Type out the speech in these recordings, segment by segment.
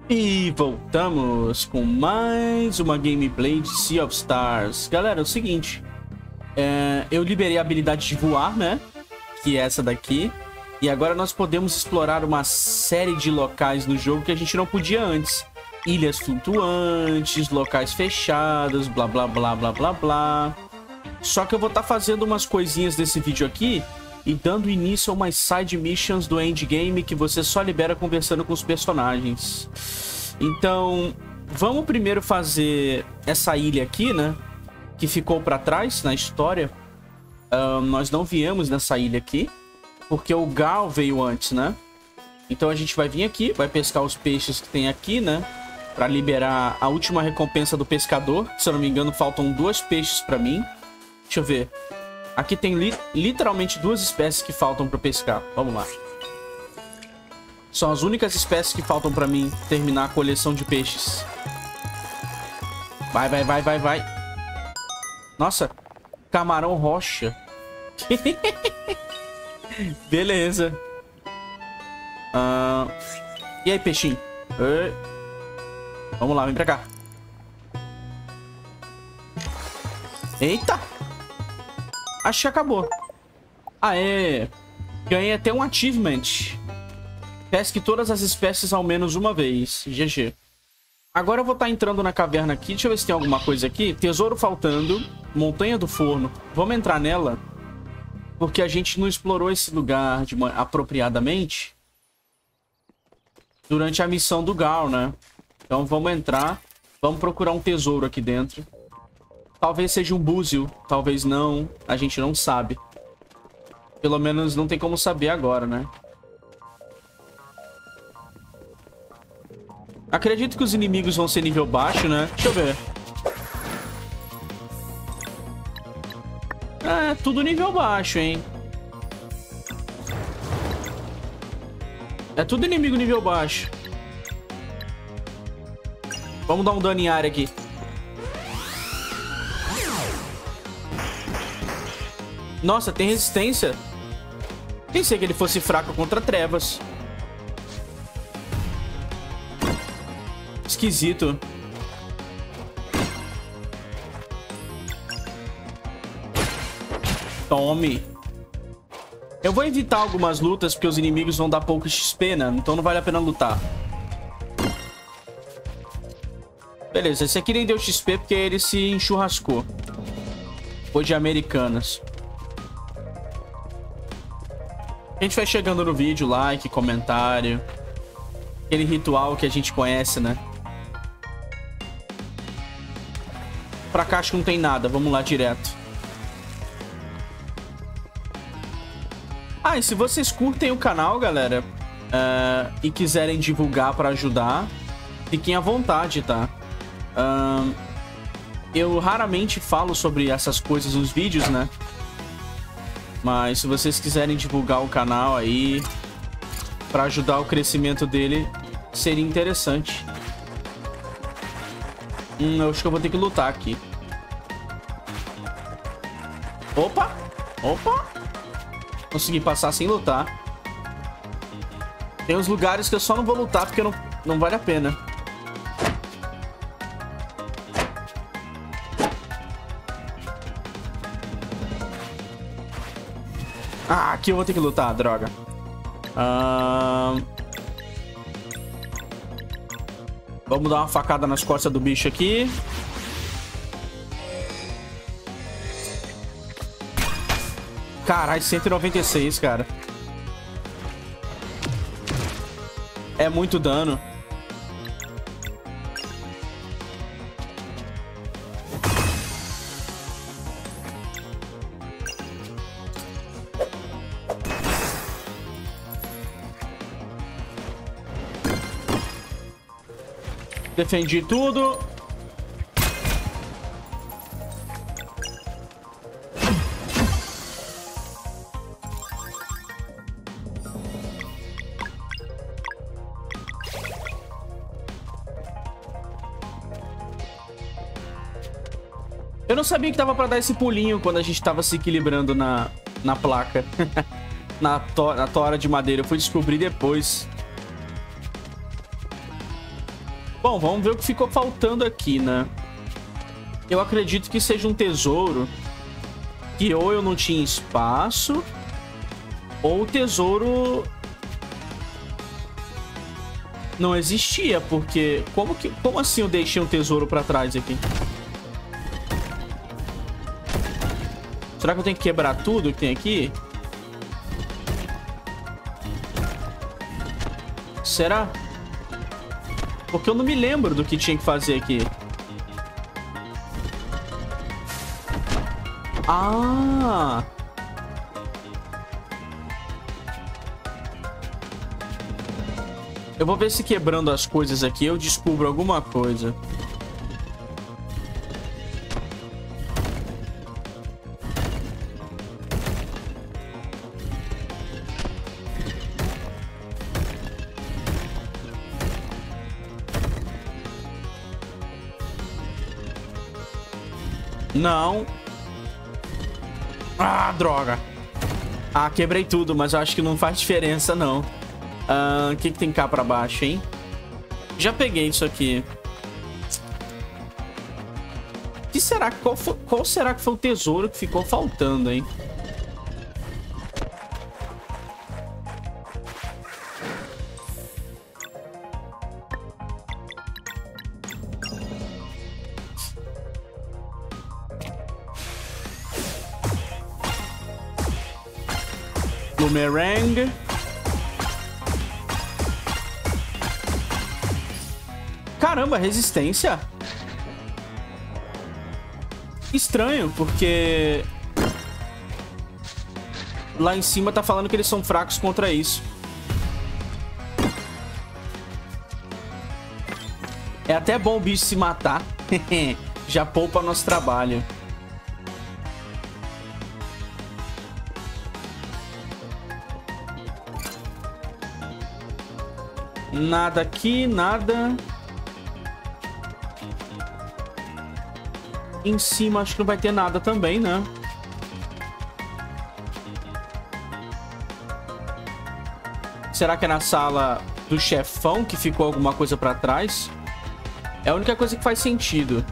E voltamos com mais uma gameplay de Sea of Stars. Galera, é o seguinte. Eu liberei a habilidade de voar, né? Que é essa daqui. E agora nós podemos explorar uma série de locais no jogo que a gente não podia antes. Ilhas flutuantes, locais fechados, blá blá blá blá blá blá. Só que eu vou estar fazendo umas coisinhas nesse vídeo aqui e dando início a umas side missions do endgame que você só libera conversando com os personagens. Então, vamos primeiro fazer essa ilha aqui, né? Que ficou pra trás na história. Nós não viemos nessa ilha aqui, porque o Gal veio antes, né? Então a gente vai vir aqui, vai pescar os peixes que tem aqui, né? Pra liberar a última recompensa do pescador. Se eu não me engano, faltam 2 peixes pra mim. Deixa eu ver. Aqui tem literalmente 2 espécies que faltam pra pescar. Vamos lá. São as únicas espécies que faltam pra mim terminar a coleção de peixes. Vai, vai, vai, vai, vai. Nossa, camarão rocha. Beleza. E aí, peixinho? Vamos lá, vem pra cá. Eita! Acho que acabou. Aê! Ganhei até um achievement. Pesque todas as espécies ao menos uma vez. GG. Agora eu vou estar entrando na caverna aqui. Deixa eu ver se tem alguma coisa aqui. Tesouro faltando. Montanha do Forno. Vamos entrar nela. Porque a gente não explorou esse lugar apropriadamente durante a missão do Gal, né? Então vamos entrar. Vamos procurar um tesouro aqui dentro. Talvez seja um búzio. Talvez não. A gente não sabe. Pelo menos não tem como saber agora, né? Acredito que os inimigos vão ser nível baixo, né? Deixa eu ver. É, tudo nível baixo, hein? É tudo inimigo nível baixo. Vamos dar um dano em área aqui. Nossa, tem resistência. Pensei que ele fosse fraco contra trevas. Esquisito. Tome. Eu vou evitar algumas lutas porque os inimigos vão dar pouco XP, né? Então não vale a pena lutar. Beleza, esse aqui nem deu XP porque ele se enchurrascou. Foi de Americanas. A gente vai chegando no vídeo, like, comentário. Aquele ritual que a gente conhece, né? Pra cá acho que não tem nada. Vamos lá direto. E se vocês curtem o canal, galera, e quiserem divulgar pra ajudar, fiquem à vontade, tá? Eu raramente falo sobre essas coisas nos vídeos, né? Mas se vocês quiserem divulgar o canal aí pra ajudar o crescimento dele, seria interessante. Eu acho que eu vou ter que lutar aqui. Opa! Opa! Consegui passar sem lutar. Tem uns lugares que eu só não vou lutar porque não vale a pena. Aqui eu vou ter que lutar, droga. Vamos dar uma facada nas costas do bicho aqui. Caralho, 196, cara. É muito dano. Defendi tudo. Eu não sabia que dava pra dar esse pulinho quando a gente tava se equilibrando na placa. na tora de madeira. Eu fui descobrir depois. Bom, vamos ver o que ficou faltando aqui, né? Eu acredito que seja um tesouro que ou eu não tinha espaço, ou o tesouro não existia, porque... Como assim eu deixei um tesouro pra trás aqui? Será que eu tenho que quebrar tudo que tem aqui? Será? Porque eu não me lembro do que tinha que fazer aqui. Ah! Eu vou ver se quebrando as coisas aqui eu descubro alguma coisa. Não. Ah, droga. Ah, quebrei tudo, mas eu acho que não faz diferença, não. O que tem cá pra baixo, hein? Já peguei isso aqui. Que será? Qual será que foi o tesouro que ficou faltando, hein? Boomerang. Caramba, resistência? Estranho, porque... lá em cima tá falando que eles são fracos contra isso. É até bom o bicho se matar. Já poupa nosso trabalho. Nada aqui, nada. Em cima acho que não vai ter nada também, né? Será que é na sala do chefão que ficou alguma coisa pra trás? É a única coisa que faz sentido.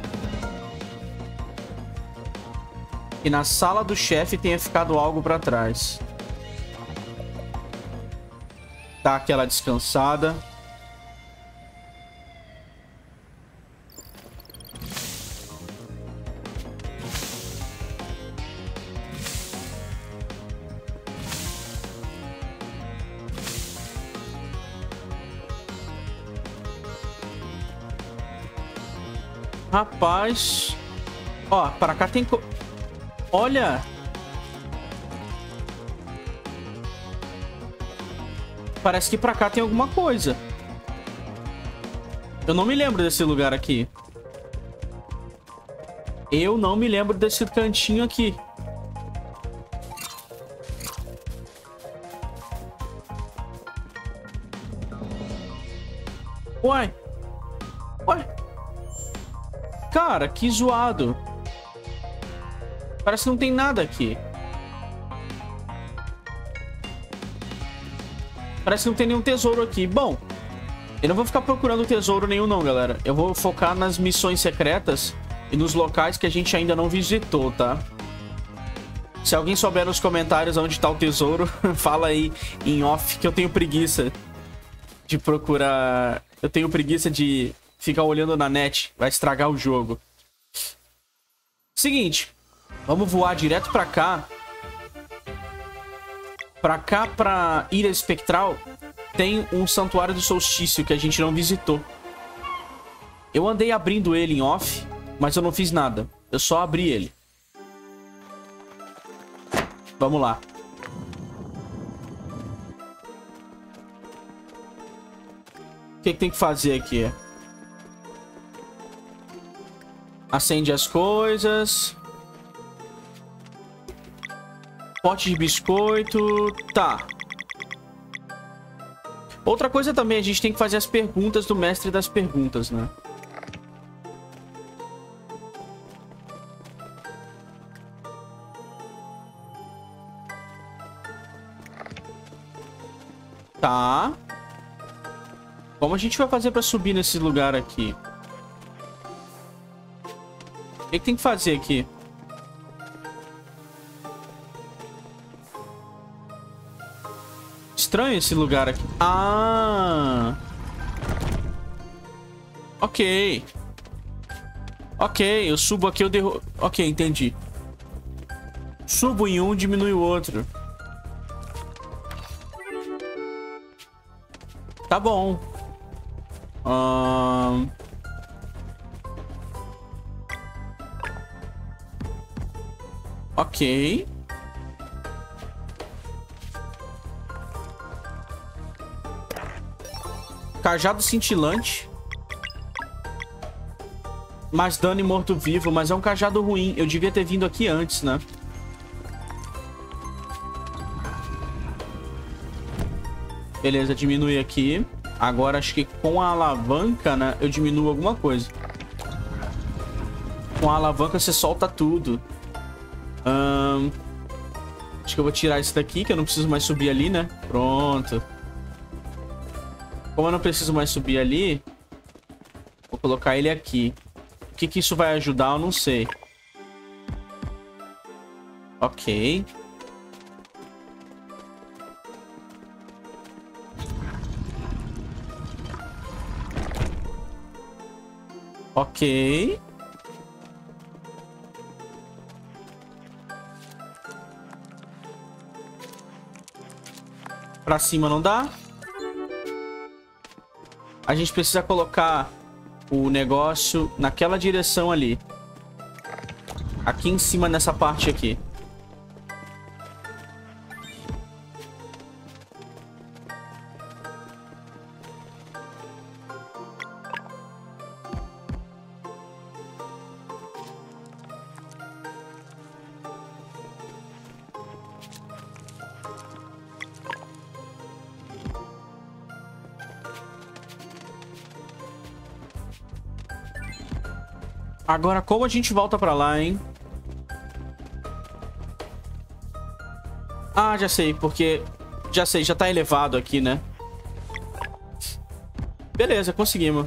Que na sala do chefe tenha ficado algo pra trás. Tá aquela descansada. Rapaz. Ó, pra cá tem... Olha. Parece que pra cá tem alguma coisa. Eu não me lembro desse lugar aqui. Eu não me lembro desse cantinho aqui. Uai. Uai. Cara, que zoado. Parece que não tem nada aqui. Parece que não tem nenhum tesouro aqui. Bom, eu não vou ficar procurando tesouro nenhum não, galera. Eu vou focar nas missões secretas e nos locais que a gente ainda não visitou, tá? Se alguém souber nos comentários onde tá o tesouro, fala aí em off que eu tenho preguiça de procurar. Eu tenho preguiça de ficar olhando na net. Vai estragar o jogo. Seguinte. Vamos voar direto pra cá. Pra cá, pra Ilha Espectral, tem um Santuário do Solstício que a gente não visitou. Eu andei abrindo ele em off, mas eu não fiz nada. Eu só abri ele. Vamos lá. O que tem que fazer aqui? Acende as coisas. Pote de biscoito. Tá. Outra coisa também, a gente tem que fazer as perguntas do mestre das perguntas, né? Tá. Como a gente vai fazer pra subir nesse lugar aqui? O que tem que fazer aqui? Estranho esse lugar aqui. Ah! Ok. Ok, eu subo aqui, eu derrubo... Ok, entendi. Subo em um, diminui o outro. Tá bom. Ok. Cajado cintilante. Mais dano em morto-vivo, mas é um cajado ruim. Eu devia ter vindo aqui antes, né? Beleza, diminui aqui. Agora acho que com a alavanca, né? Eu diminuo alguma coisa. Com a alavanca você solta tudo. Acho que eu vou tirar esse daqui, que eu não preciso mais subir ali, né? Pronto. Como eu não preciso mais subir ali, vou colocar ele aqui. O que que isso vai ajudar, eu não sei. Ok. Ok. Pra cima não dá. A gente precisa colocar o negócio naquela direção ali. Aqui em cima, nessa parte aqui. Agora, como a gente volta pra lá, hein? Ah, já sei, porque... Já sei, já tá elevado aqui, né? Beleza, conseguimos.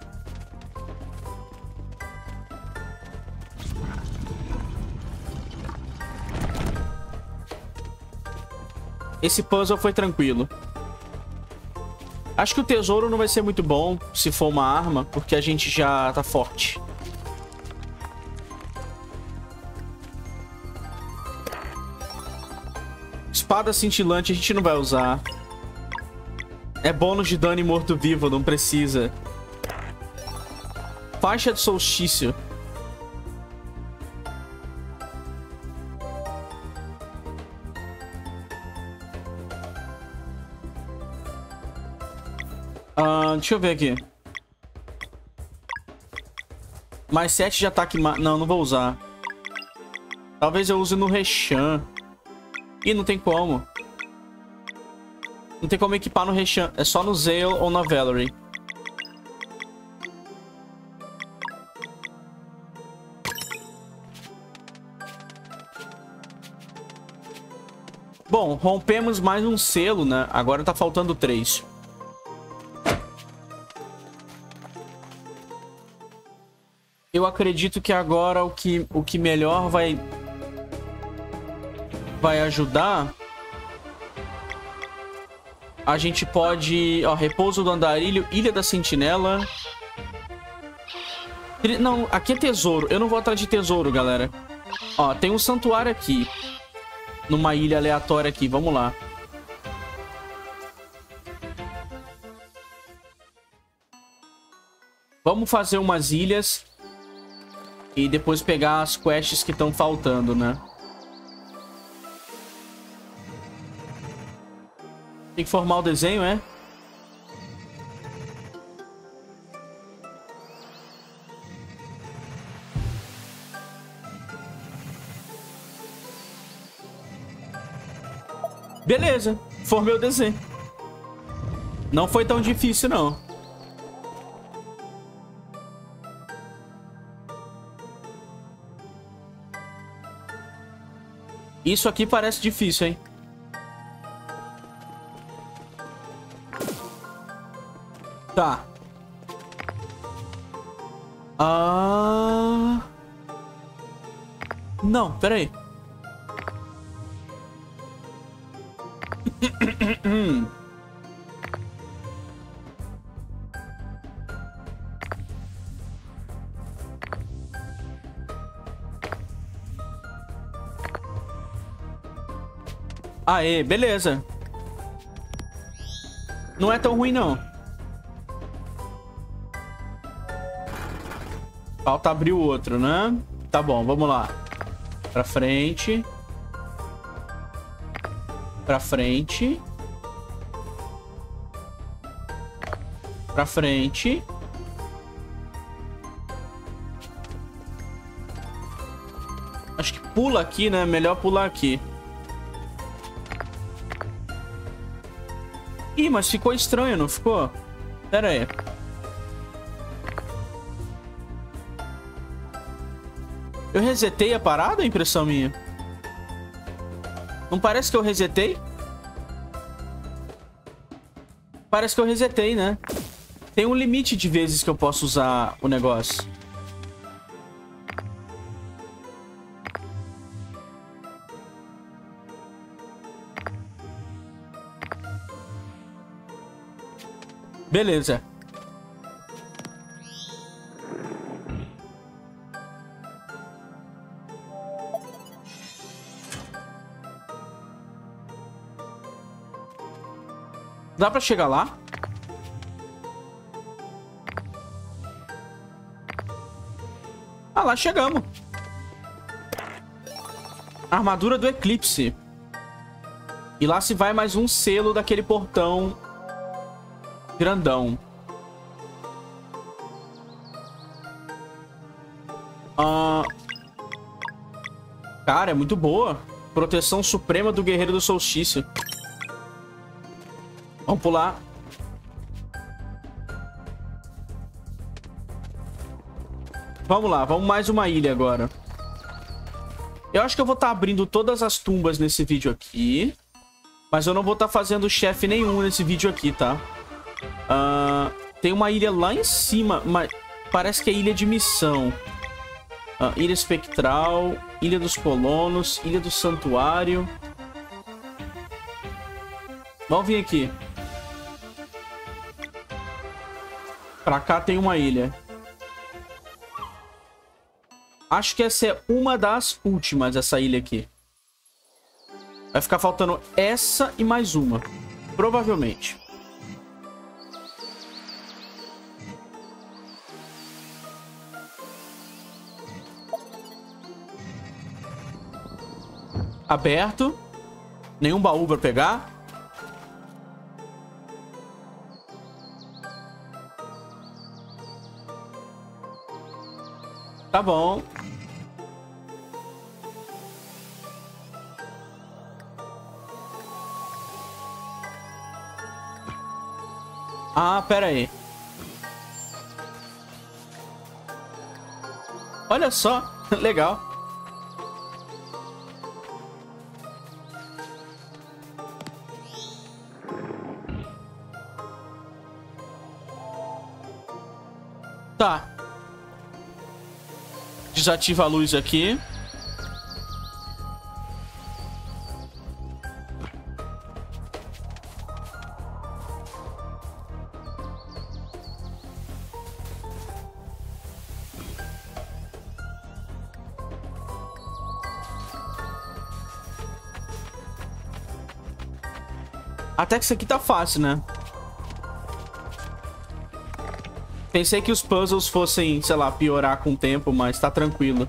Esse puzzle foi tranquilo. Acho que o tesouro não vai ser muito bom se for uma arma, porque a gente já tá forte. Espada cintilante a gente não vai usar. É bônus de dano em morto-vivo, não precisa. Faixa de solstício. Deixa eu ver aqui. Mais 7 de ataque... Não, não vou usar. Talvez eu use no Reshan. Ih, não tem como. Não tem como equipar no Reshan. É só no Zale ou na Valerie. Bom, rompemos mais um selo, né? Agora tá faltando 3. Eu acredito que agora o que melhor vai ajudar... A gente pode... Ó, Repouso do Andarilho, Ilha da Sentinela... Não, aqui é tesouro. Eu não vou atrás de tesouro, galera. Ó, tem um santuário aqui. Numa ilha aleatória aqui. Vamos lá. Vamos fazer umas ilhas. E depois pegar as quests que estão faltando, né? Tem que formar o desenho, é? Beleza, formei o desenho. Não foi tão difícil, não. Isso aqui parece difícil, hein? Tá. Ah... Não, pera aí. Aê, beleza. Não é tão ruim, não. Falta abrir o outro, né? Tá bom, vamos lá. Pra frente. Pra frente. Pra frente. Acho que pula aqui, né? Melhor pular aqui. Ih, mas ficou estranho, não ficou? Pera aí. Eu resetei a parada, impressão minha? Não parece que eu resetei? Parece que eu resetei, né? Tem um limite de vezes que eu posso usar o negócio. Beleza. Dá pra chegar lá? Ah, lá chegamos. Armadura do Eclipse. E lá se vai mais um selo daquele portão grandão. Cara, é muito boa. Proteção suprema do Guerreiro do Solstício. Vamos pular. Vamos lá, vamos mais uma ilha agora. Eu acho que eu vou estar abrindo todas as tumbas nesse vídeo aqui. Mas eu não vou estar fazendo chefe nenhum nesse vídeo aqui, tá? Tem uma ilha lá em cima, mas parece que é ilha de missão. Ilha Espectral, Ilha dos Colonos, Ilha do Santuário. Vamos vir aqui. Pra cá tem uma ilha. Acho que essa é uma das últimas, essa ilha aqui. Vai ficar faltando essa e mais uma. Provavelmente. Aberto. Nenhum baú pra pegar. Tá bom. Ah, pera aí. Olha só. Legal. Tá. Desativa a luz aqui. Até que isso aqui tá fácil, né? Pensei que os puzzles fossem, sei lá, piorar com o tempo, mas tá tranquilo.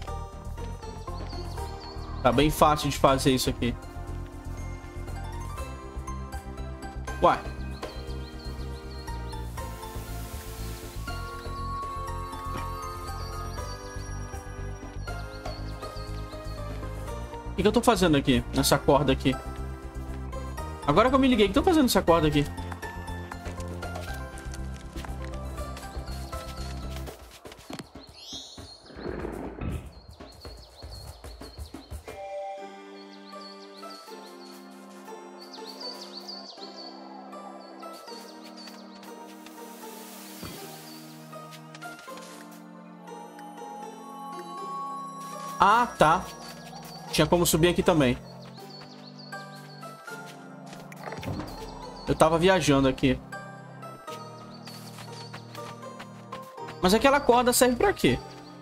Tá bem fácil de fazer isso aqui. Uai. O que eu tô fazendo aqui? Nessa corda aqui. Agora que eu me liguei, o que eu tô fazendo nessa corda aqui? Ah, tá. Tinha como subir aqui também. Eu tava viajando aqui. Mas aquela corda serve pra quê?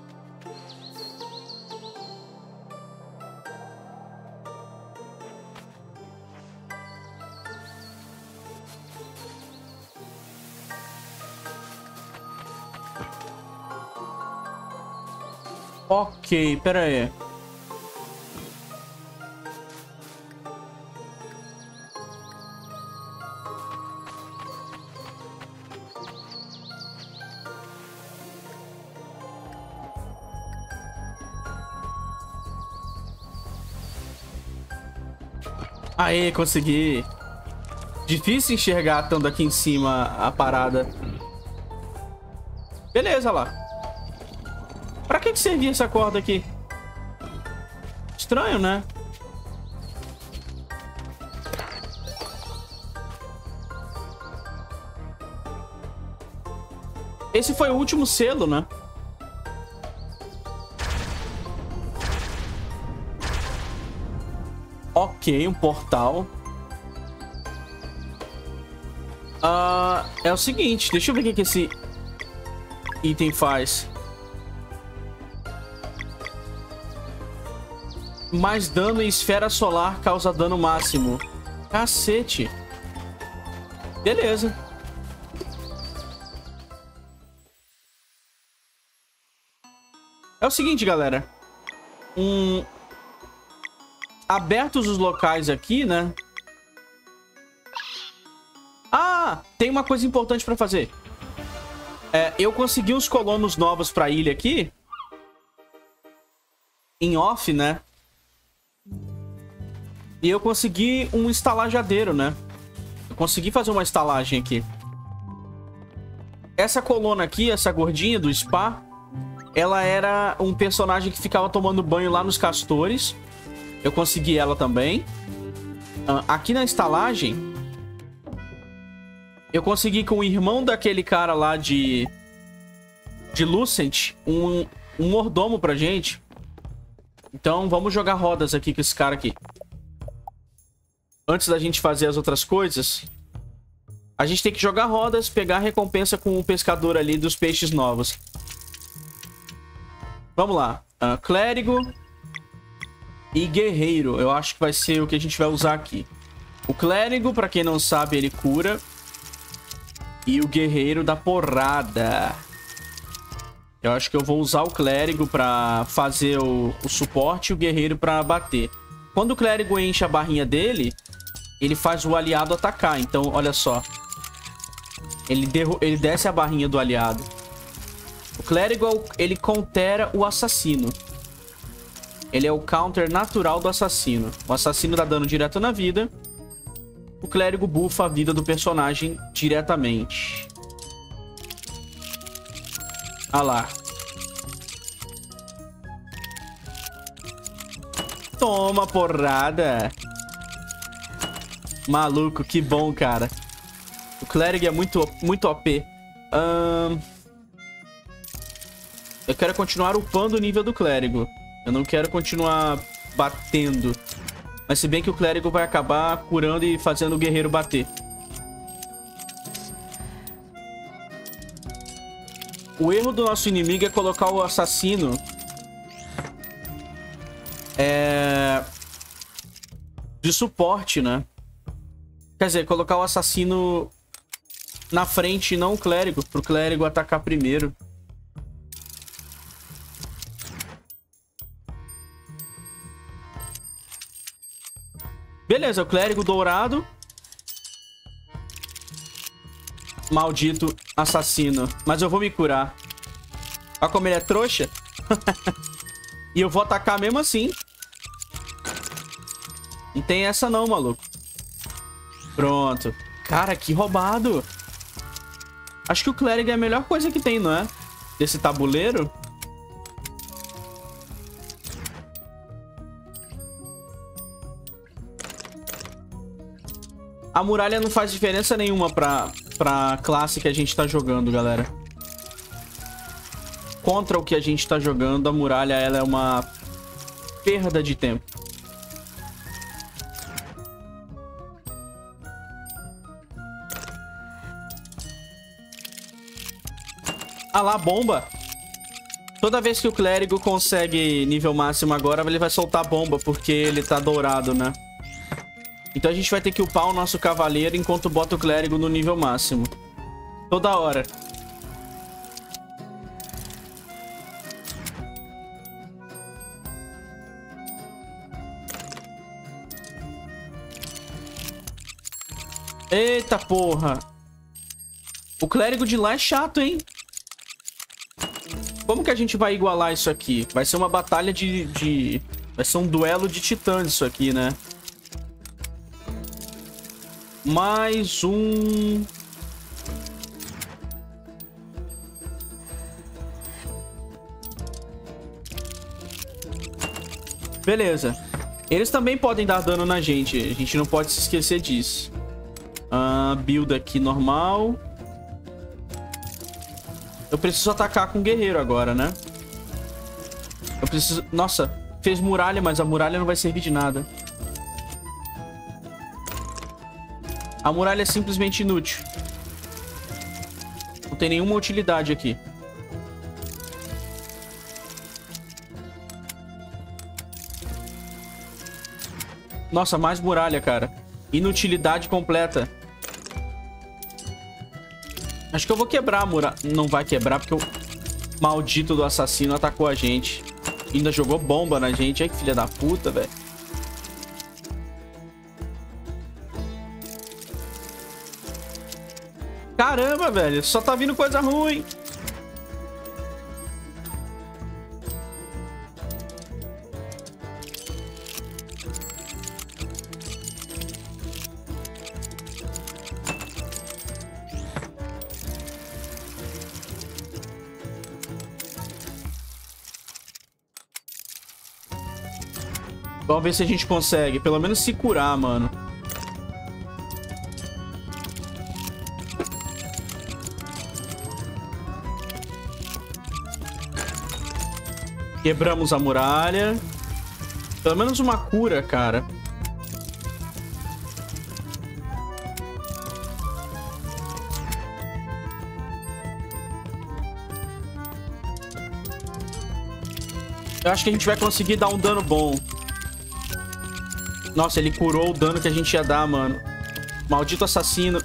Ok, pera aí. Aê, consegui. Difícil enxergar estando aqui em cima a parada. Beleza, lá. Pra que servia essa corda aqui? Estranho, né? Esse foi o último selo, né? Ok, um portal. É o seguinte, deixa eu ver o que esse item faz. Mais dano em esfera solar causa dano máximo. Cacete. Beleza. É o seguinte, galera. Abertos os locais aqui, né? Ah, tem uma coisa importante pra fazer. Eu consegui uns colonos novos pra ilha aqui. Em off, né? E eu consegui um estalajadeiro, né? Eu consegui fazer uma estalagem aqui. Essa colona aqui, essa gordinha do spa, ela era um personagem que ficava tomando banho lá nos castores. Eu consegui ela também. Aqui na estalagem, eu consegui com o irmão daquele cara lá de Lucent um mordomo pra gente. Então vamos jogar rodas aqui com esse cara aqui. Antes da gente fazer as outras coisas, a gente tem que jogar rodas, pegar a recompensa com o pescador ali dos peixes novos. Vamos lá. Clérigo e guerreiro. Eu acho que vai ser o que a gente vai usar aqui. O clérigo, pra quem não sabe, ele cura. E o guerreiro dá porrada. Eu acho que eu vou usar o clérigo pra fazer o suporte e o guerreiro pra bater. Quando o clérigo enche a barrinha dele, ele faz o aliado atacar. Então, olha só. Ele desce a barrinha do aliado. O clérigo, ele countera o assassino. Ele é o counter natural do assassino. O assassino dá dano direto na vida. O clérigo buffa a vida do personagem diretamente. Ah lá. Toma, porrada. Maluco, que bom, cara. O clérigo é muito OP. Eu quero continuar upando o nível do clérigo. Eu não quero continuar batendo. Mas se bem que o clérigo vai acabar curando e fazendo o guerreiro bater. O erro do nosso inimigo é colocar o assassino de suporte, né? Quer dizer, colocar o assassino na frente e não o clérigo, pro clérigo atacar primeiro. Beleza, o clérigo dourado. Maldito assassino. Mas eu vou me curar. Olha como ele é trouxa. E eu vou atacar mesmo assim. Não tem essa não, maluco. Pronto. Cara, que roubado. Acho que o clérigo é a melhor coisa que tem, não é? Desse tabuleiro. A muralha não faz diferença nenhuma pra classe que a gente tá jogando, galera. Contra o que a gente tá jogando, a muralha ela é uma perda de tempo. Ah lá, bomba. Toda vez que o clérigo consegue nível máximo agora, ele vai soltar bomba, porque ele tá dourado, né? Então a gente vai ter que upar o nosso cavaleiro enquanto bota o clérigo no nível máximo. Toda hora. Eita porra. O clérigo de lá é chato, hein? Como que a gente vai igualar isso aqui? Vai ser uma batalha Vai ser um duelo de titãs isso aqui, né? Mais um... Beleza. Eles também podem dar dano na gente. A gente não pode se esquecer disso. Build aqui normal. Eu preciso atacar com o guerreiro agora, né? Eu preciso... Nossa, fez muralha, mas a muralha não vai servir de nada. A muralha é simplesmente inútil. Não tem nenhuma utilidade aqui. Nossa, mais muralha, cara. Inutilidade completa. Acho que eu vou quebrar a muralha. Não vai quebrar porque o maldito do assassino atacou a gente. Ainda jogou bomba na gente. Ai, que filha da puta, velho. Caramba, velho. Só tá vindo coisa ruim. Vamos ver se a gente consegue. Pelo menos se curar, mano. Quebramos a muralha. Pelo menos uma cura, cara. Eu acho que a gente vai conseguir dar um dano bom. Nossa, ele curou o dano que a gente ia dar, mano. Maldito assassino.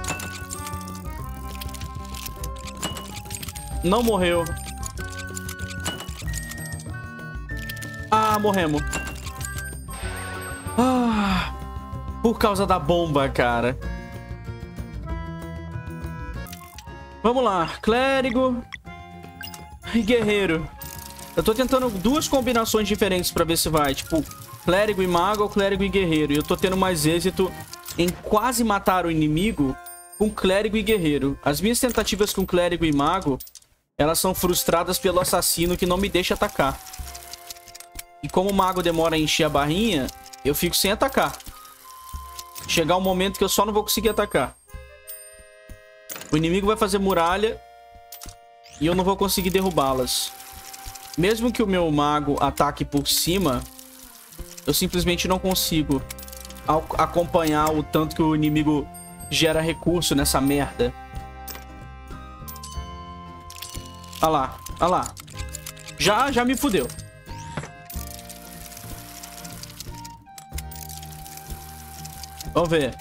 Não morreu. Ah, morremos. Ah, por causa da bomba, cara. Vamos lá. Clérigo e guerreiro. Eu tô tentando duas combinações diferentes pra ver se vai. Tipo, clérigo e mago ou clérigo e guerreiro. E eu tô tendo mais êxito em quase matar o inimigo com clérigo e guerreiro. As minhas tentativas com clérigo e mago, elas são frustradas pelo assassino que não me deixa atacar. E como o mago demora a encher a barrinha, eu fico sem atacar. Chegar um momento que eu só não vou conseguir atacar. O inimigo vai fazer muralha e eu não vou conseguir derrubá-las. Mesmo que o meu mago ataque por cima, eu simplesmente não consigo acompanhar o tanto que o inimigo gera recurso nessa merda. Olha lá, olha lá. Já me fudeu. Vamos ver.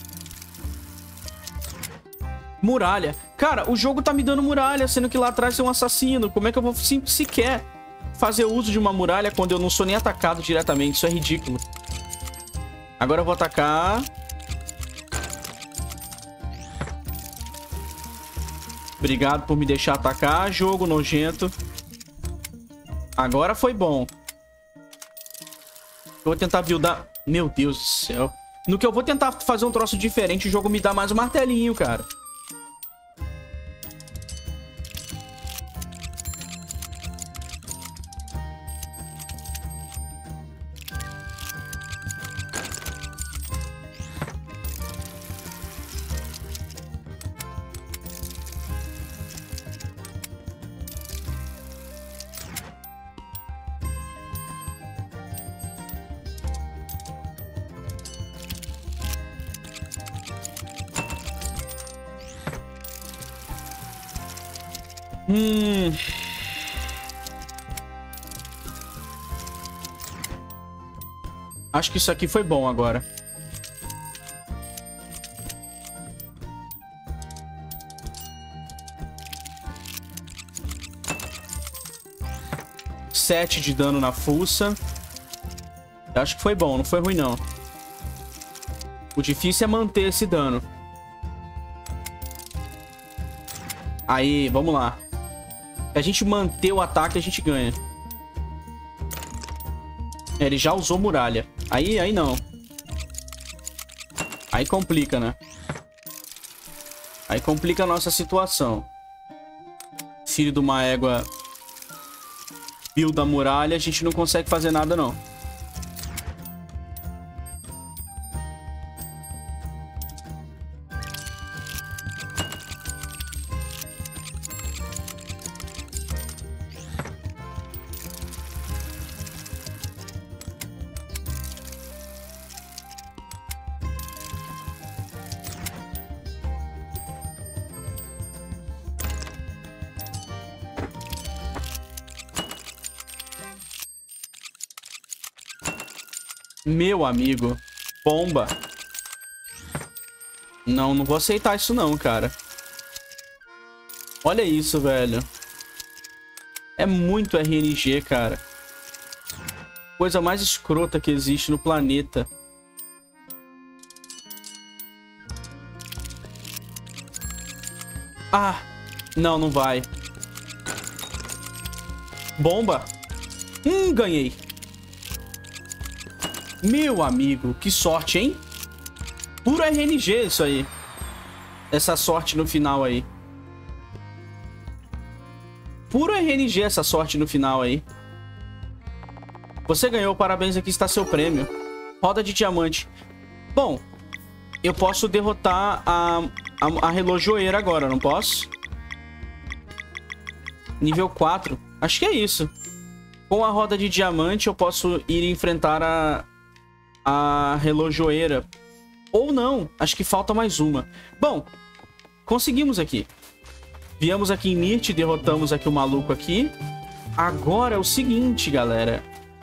Muralha. Cara, o jogo tá me dando muralha, sendo que lá atrás tem um assassino. Como é que eu vou sequer fazer uso de uma muralha quando eu não sou nem atacado diretamente? Isso é ridículo. Agora eu vou atacar. Obrigado por me deixar atacar, jogo nojento. Agora foi bom. Eu vou tentar buildar... Meu Deus do céu. No que eu vou tentar fazer um troço diferente, o jogo me dá mais um martelinho, cara. Acho que isso aqui foi bom agora. Sete de dano na fuça. Eu acho que foi bom, não foi ruim não. O difícil é manter esse dano. Aí, vamos lá. Se a gente manter o ataque, a gente ganha. Ele já usou muralha. Aí não. Aí complica, né? Aí complica a nossa situação. Filho de uma égua build a muralha, a gente não consegue fazer nada, não. Meu amigo. Bomba. Não, não vou aceitar isso não, cara. Olha isso, velho. É muito RNG, cara. Coisa mais escrota que existe no planeta. Ah. Não, não vai. Bomba. Ganhei. Meu amigo, que sorte, hein? Puro RNG isso aí. Essa sorte no final aí. Puro RNG essa sorte no final aí. Você ganhou, parabéns, aqui está seu prêmio. Roda de diamante. Bom, eu posso derrotar a relojoeira agora, não posso? Nível 4. Acho que é isso. Com a roda de diamante eu posso ir enfrentar a relojoeira. Ou não, acho que falta mais uma. Bom, conseguimos aqui. Viemos aqui em Mirt, derrotamos aqui o maluco aqui. Agora é o seguinte, galera.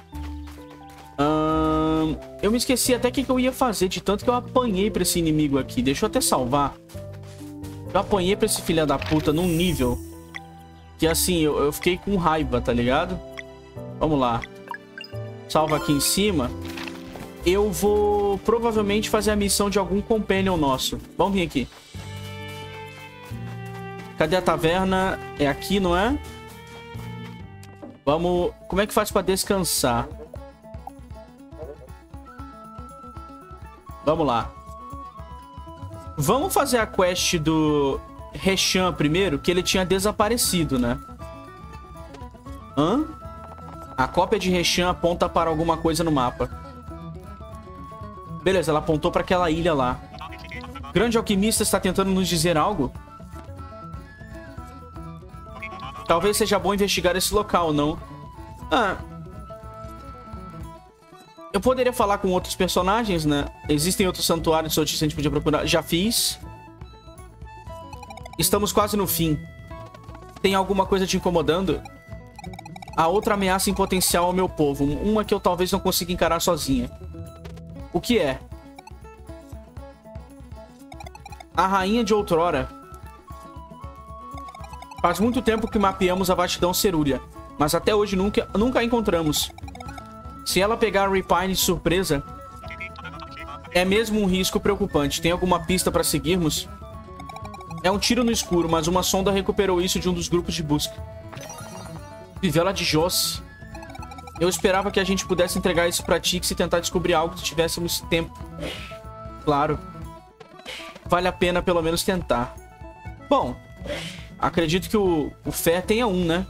Eu me esqueci até o que eu ia fazer, de tanto que eu apanhei pra esse inimigo aqui. Deixa eu até salvar. Eu apanhei pra esse filho da puta num nível que, assim, eu fiquei com raiva, tá ligado? Vamos lá. Salva aqui em cima. Eu vou provavelmente fazer a missão de algum companion nosso. Vamos vir aqui. Cadê a taverna? É aqui, não é? Vamos... Como é que faz pra descansar? Vamos lá. Vamos fazer a quest do Reshan primeiro, que ele tinha desaparecido, né? Hã? A cópia de Reshan aponta para alguma coisa no mapa. Beleza, ela apontou para aquela ilha lá. Grande alquimista está tentando nos dizer algo? Talvez seja bom investigar esse local, não? Eu poderia falar com outros personagens, né? Existem outros santuários que a gente podia procurar. Já fiz. Estamos quase no fim. Tem alguma coisa te incomodando? A outra ameaça em potencial ao meu povo. Uma que eu talvez não consiga encarar sozinha. O que é? A rainha de outrora. Faz muito tempo que mapeamos a vastidão cerúlea, mas até hoje nunca a encontramos. Se ela pegar a Repine de surpresa, é mesmo um risco preocupante. Tem alguma pista para seguirmos? É um tiro no escuro, mas uma sonda recuperou isso de um dos grupos de busca. Fivela de Joss. Eu esperava que a gente pudesse entregar isso pra Tix e tentar descobrir algo se tivéssemos tempo. Claro. Vale a pena pelo menos tentar. Bom, acredito que o Fé tenha um, né?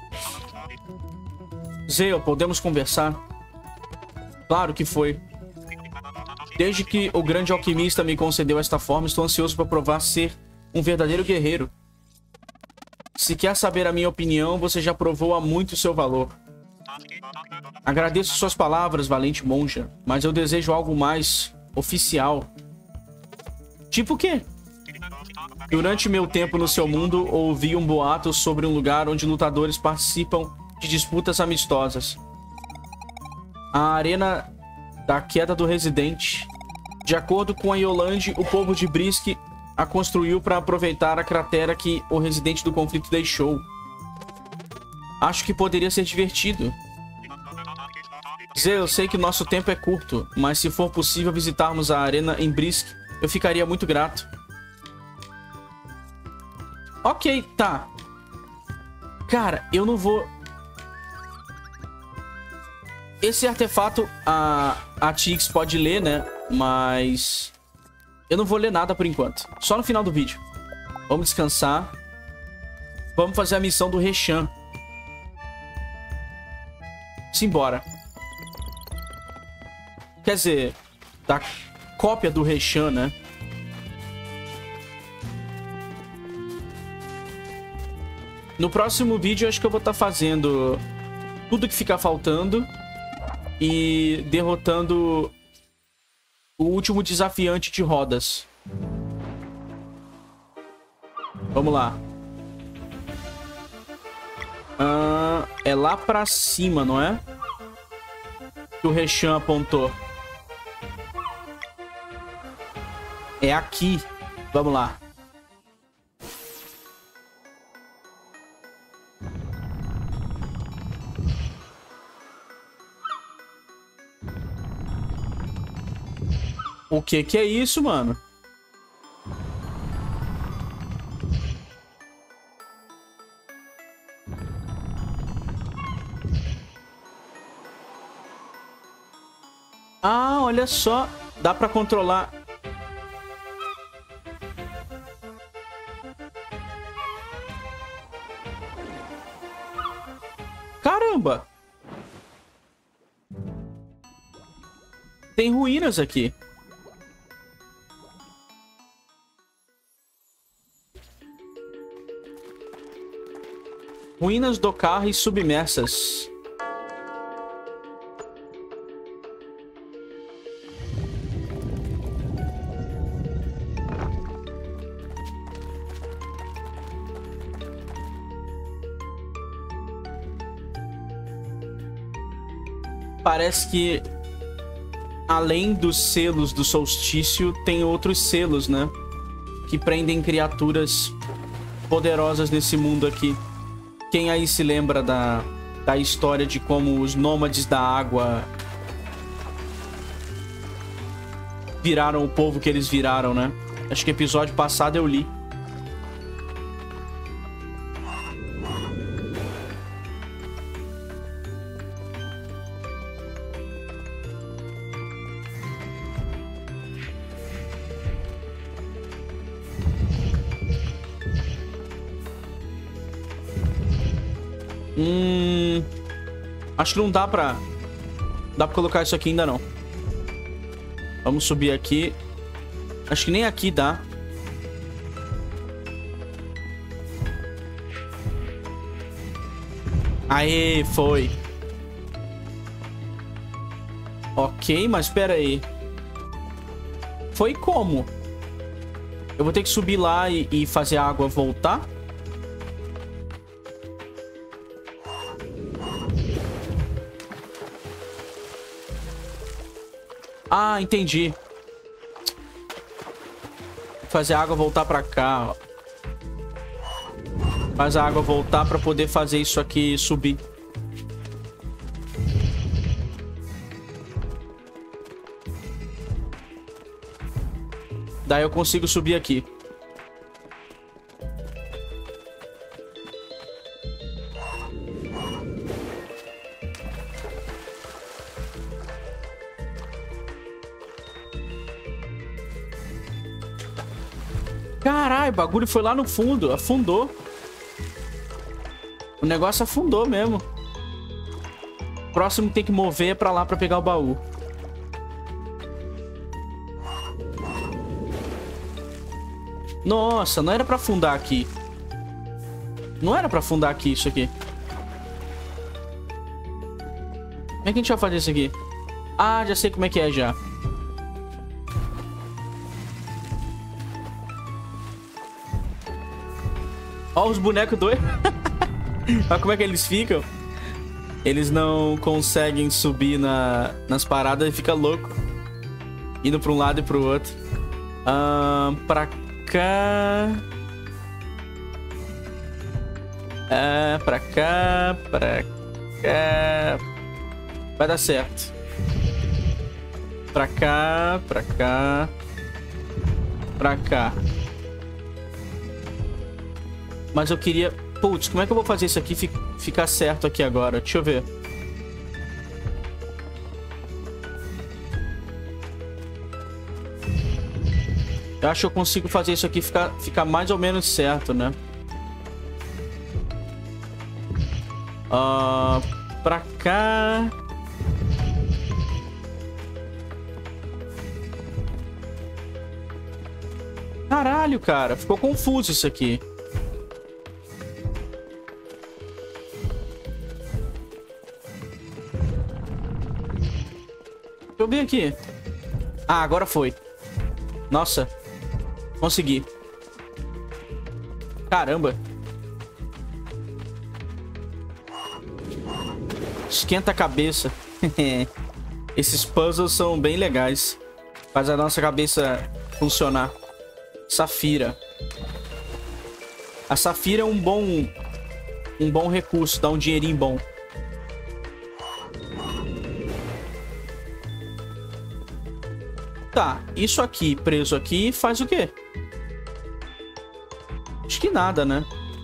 Zeo, podemos conversar? Claro que foi. Desde que o grande alquimista me concedeu esta forma, estou ansioso para provar ser um verdadeiro guerreiro. Se quer saber a minha opinião, você já provou há muito o seu valor. Agradeço suas palavras, valente monja, mas eu desejo algo mais oficial. Tipo o quê? Durante meu tempo no seu mundo, ouvi um boato sobre um lugar onde lutadores participam de disputas amistosas. A Arena da Queda do Residente. De acordo com a Yolande, o povo de Brisk a construiu para aproveitar a cratera que o Residente do Conflito deixou. Acho que poderia ser divertido. Zé, eu sei que nosso tempo é curto, mas se for possível visitarmos a arena em Brisk, eu ficaria muito grato. Ok, tá. Cara, eu não vou... Esse artefato a Tix pode ler, né? Mas... eu não vou ler nada por enquanto. Só no final do vídeo. Vamos descansar. Vamos fazer a missão do Reshan. Simbora. Quer dizer, da cópia do Reshan, né? No próximo vídeo, eu acho que eu vou estar fazendo tudo que ficar faltando e derrotando o último desafiante de rodas. Vamos lá. É lá pra cima, não é? Que o Reshan apontou. É aqui. Vamos lá. O que é isso, mano? Ah, olha só. Dá pra controlar. Caramba! Tem ruínas aqui. Ruínas do carro e submersas. Parece que além dos selos do solstício, tem outros selos, né? Que prendem criaturas poderosas nesse mundo aqui. Quem aí se lembra da história de como os nômades da água viraram o povo que eles viraram, né? Acho que episódio passado eu li. Acho que não dá pra... dá pra colocar isso aqui ainda não. Vamos subir aqui. Acho que nem aqui dá. Aê, foi. Ok, mas espera aí. Foi como? Eu vou ter que subir lá e fazer a água voltar? Ah, entendi. Fazer a água voltar pra cá, ó. Faz a água voltar pra poder fazer isso aqui subir. Daí eu consigo subir aqui. Caralho, o bagulho foi lá no fundo. Afundou. O negócio afundou mesmo. Próximo que tem que mover é pra lá pra pegar o baú. Nossa, não era pra afundar aqui. Não era pra afundar aqui isso aqui. Como é que a gente vai fazer isso aqui? Ah, já sei como é que é já. Ó os bonecos doidos. Olha como é que eles ficam. Eles não conseguem subir nas paradas e fica louco. Indo pra um lado e pro outro. Pra cá. Pra cá. Pra cá. Vai dar certo. Pra cá. Pra cá. Pra cá. Mas eu queria... Putz, como é que eu vou fazer isso aqui ficar certo aqui agora? Deixa eu ver. Eu acho que eu consigo fazer isso aqui ficar mais ou menos certo, né? Pra cá... Caralho, cara. Ficou confuso isso aqui. Deixa eu ver aqui. Ah, agora foi. Nossa. Consegui. Caramba. Esquenta a cabeça. Esses puzzles são bem legais. Faz a nossa cabeça funcionar. Safira. A Safira é um bom recurso. Dá um dinheirinho bom. Tá, isso aqui, preso aqui, faz o quê? Acho que nada, né?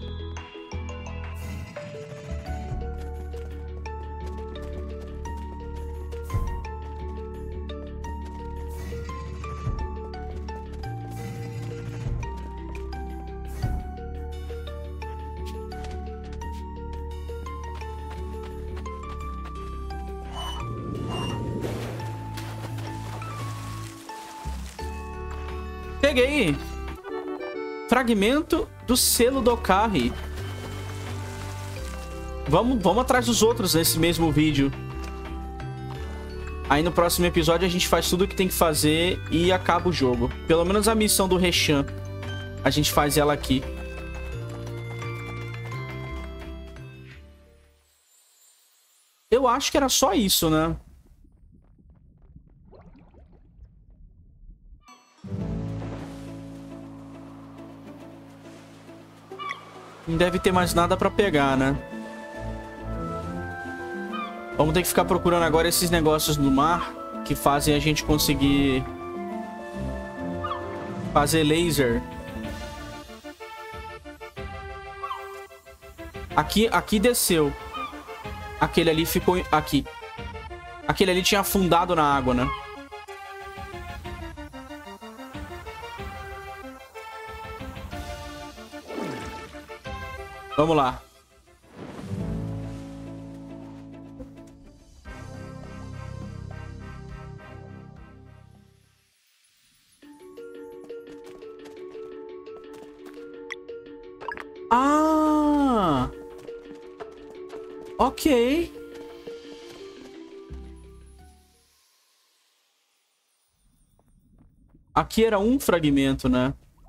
Peguei. Fragmento do selo do Ocarri. Vamos atrás dos outros nesse mesmo vídeo. Aí no próximo episódio a gente faz tudo o que tem que fazer e acaba o jogo. Pelo menos a missão do Reshan. A gente faz ela aqui. Eu acho que era só isso, né? Não deve ter mais nada pra pegar, né? Vamos ter que ficar procurando agora esses negócios no mar que fazem a gente conseguir fazer laser. Aqui desceu. Aquele ali ficou aqui. Aquele ali tinha afundado na água, né? Vamos lá. Ah! Ok. Aqui era um fragmento, né?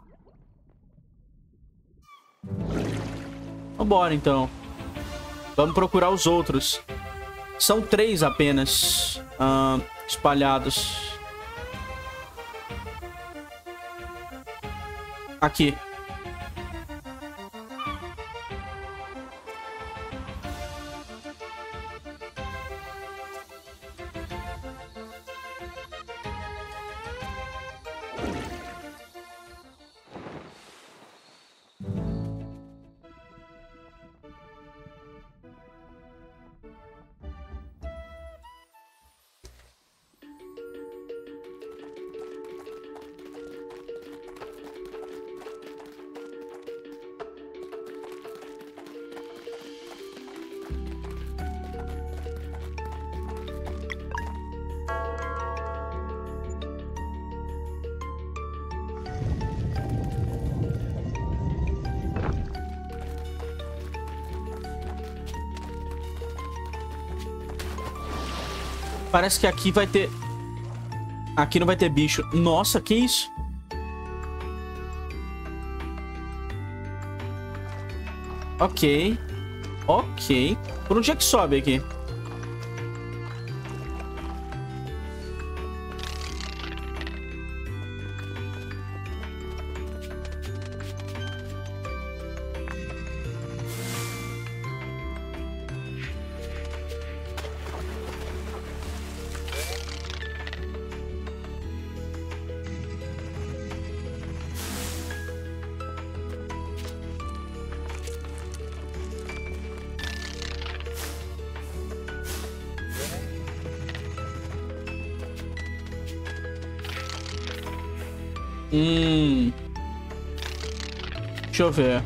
Vambora, então. Vamos procurar os outros. São 3 apenas. Espalhados. Aqui. Parece que aqui vai ter... Aqui não vai ter bicho. Nossa, que isso? Ok. Ok. Por onde é que sobe aqui? Deixa eu ver.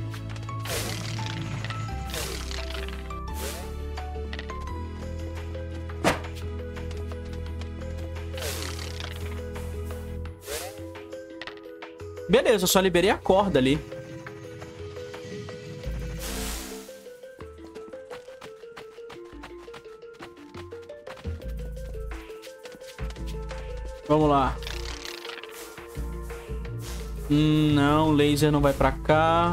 Beleza, eu só liberei a corda ali. Vamos lá. Não, laser não vai pra cá.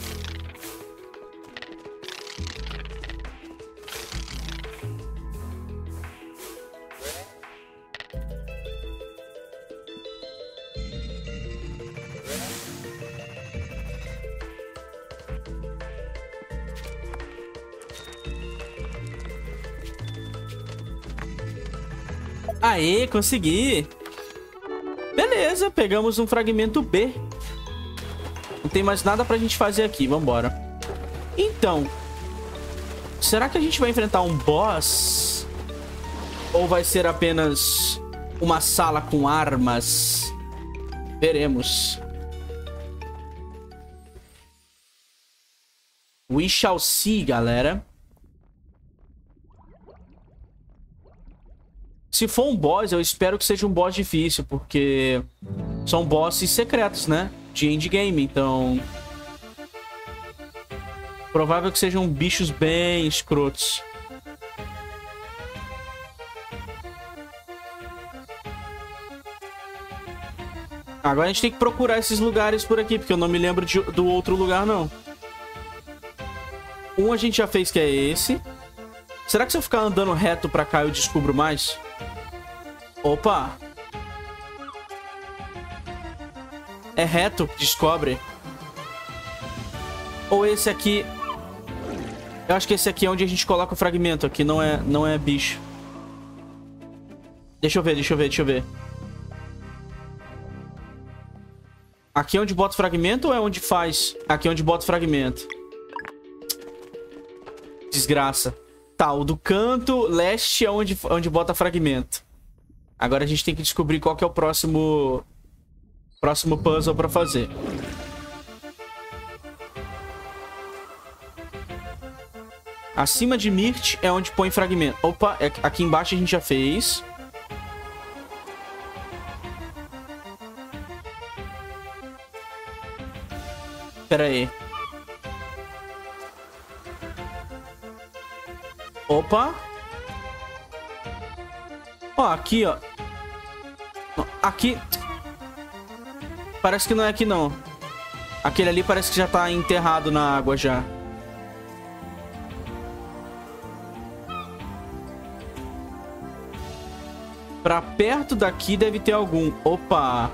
Aê, consegui. Beleza, pegamos um fragmento B. Não tem mais nada pra gente fazer aqui, vambora. Então, será que a gente vai enfrentar um boss? Ou vai ser apenas uma sala com armas? Veremos. We shall see, galera. Se for um boss, eu espero que seja um boss difícil, porque são bosses secretos, né? De endgame, então... provável que sejam bichos bem escrotos. Agora a gente tem que procurar esses lugares por aqui, porque eu não me lembro do outro lugar, não. Um a gente já fez, que é esse. Será que se eu ficar andando reto pra cá eu descubro mais? Opa! É reto que descobre. Ou esse aqui... eu acho que esse aqui é onde a gente coloca o fragmento. Aqui não é bicho. Deixa eu ver. Aqui é onde bota o fragmento ou é onde faz? Aqui é onde bota o fragmento. Desgraça. Tá, o do canto leste é onde bota fragmento. Agora a gente tem que descobrir qual que é o próximo puzzle pra fazer. Acima de Mirt é onde põe fragmento. Opa, aqui embaixo a gente já fez. Pera aí. Opa. Ó, aqui, ó. Aqui. Parece que não é aqui, não. Aquele ali parece que já tá enterrado na água já. Pra perto daqui deve ter algum. Opa.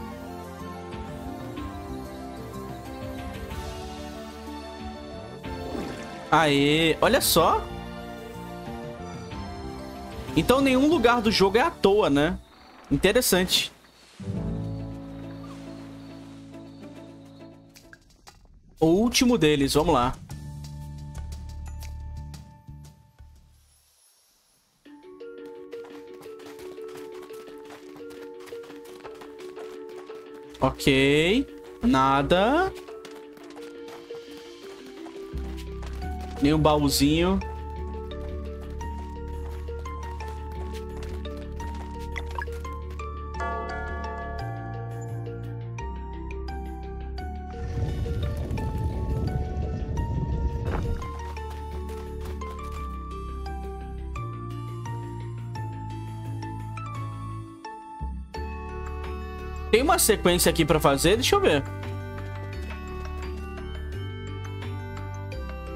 Aê. Olha só. Então nenhum lugar do jogo é à toa, né? Interessante. O último deles, vamos lá. Ok. Nada. Nenhum baúzinho. Tem uma sequência aqui pra fazer, deixa eu ver.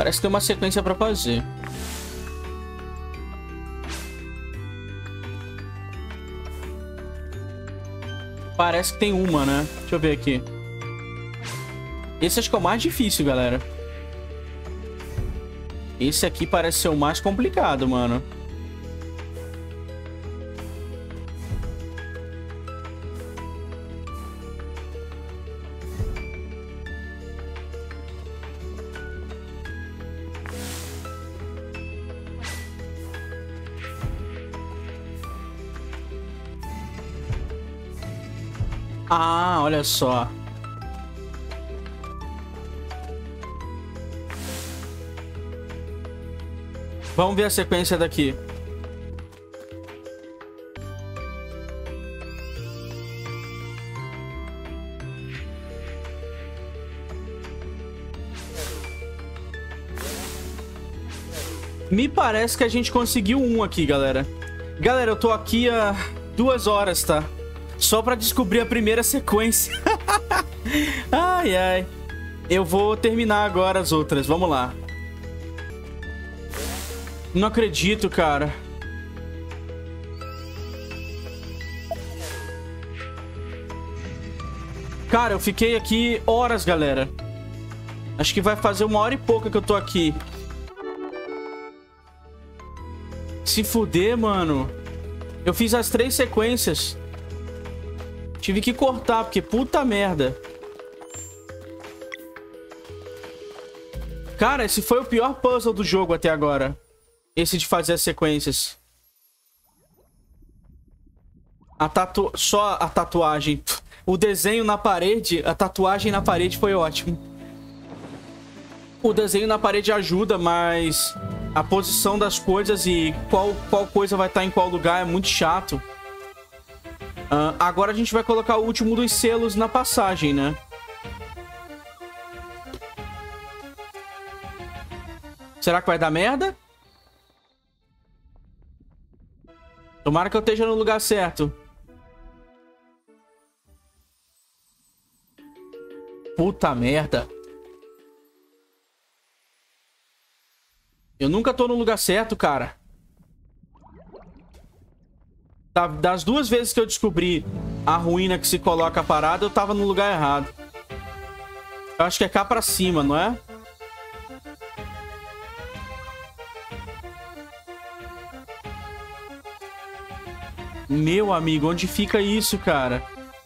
Parece que tem uma sequência pra fazer. Parece que tem uma, né? Deixa eu ver aqui. Esse acho que é o mais difícil, galera. Esse aqui parece ser o mais complicado, mano. Ah, olha só. Vamos ver a sequência daqui. Me parece que a gente conseguiu um aqui, galera. Galera, eu tô aqui há 2 horas, tá? Só pra descobrir a primeira sequência. Ai, ai. Eu vou terminar agora as outras. Vamos lá. Não acredito, cara. Cara, eu fiquei aqui horas, galera. Acho que vai fazer 1 hora e pouca que eu tô aqui. Se fuder, mano. Eu fiz as 3 sequências. Tive que cortar, porque puta merda. Cara, esse foi o pior puzzle do jogo até agora. Esse de fazer as sequências. Só a tatuagem. O desenho na parede, a tatuagem na parede foi ótimo. O desenho na parede ajuda, mas a posição das coisas e qual coisa vai estar em qual lugar é muito chato. Agora a gente vai colocar o último dos selos na passagem, né? Será que vai dar merda? Tomara que eu esteja no lugar certo. Puta merda. Eu nunca tô no lugar certo, cara. Das 2 vezes que eu descobri a ruína que se coloca a parada, eu tava no lugar errado. Eu acho que é cá pra cima, não é? Meu amigo, onde fica isso, cara?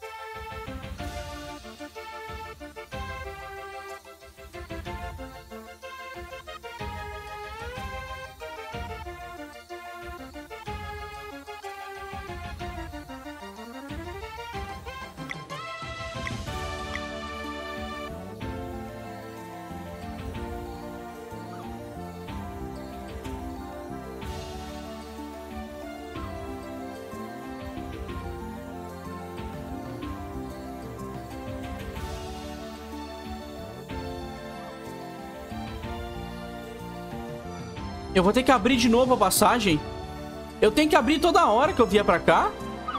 Eu vou ter que abrir de novo a passagem? Eu tenho que abrir toda hora que eu vier pra cá?